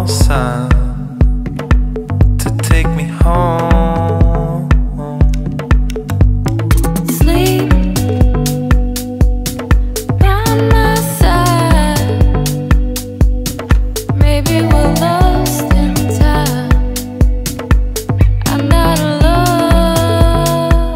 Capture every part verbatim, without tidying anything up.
sun to take me home. Sleep by my side. Maybe we're lost in time. I'm not alone.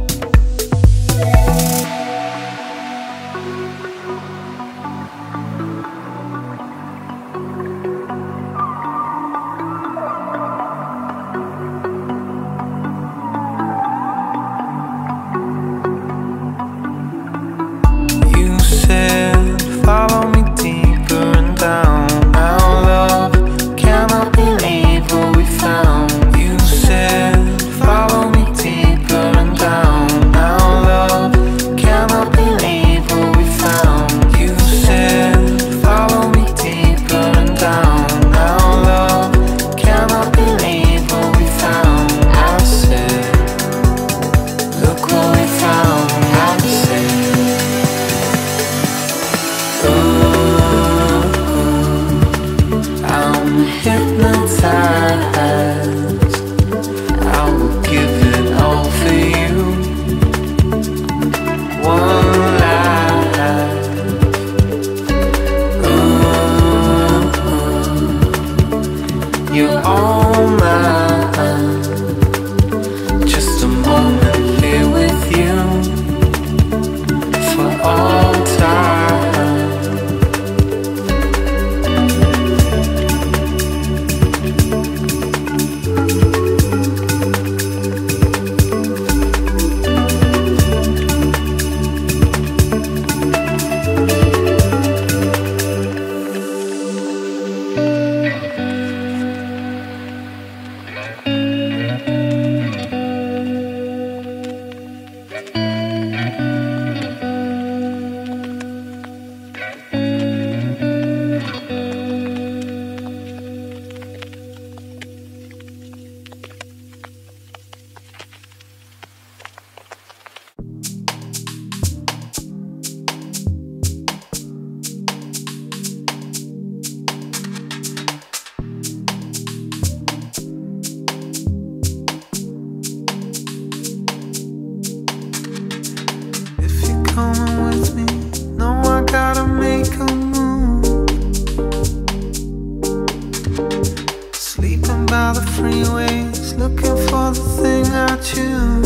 You said, follow me deeper and down. Now, love, cannot believe what we found. You said, follow me deeper and down. Now, love, cannot believe what we found. You said, follow me deeper and down. Now, love, cannot believe what we found. I said, look what we found. I said, I'm hypnotized. I will give it all for you. One life. Ooh, you're all mine. Just a moment here with you for all time. If you're coming with me, know I gotta make a move. Sleeping by the freeways, looking for the thing I choose.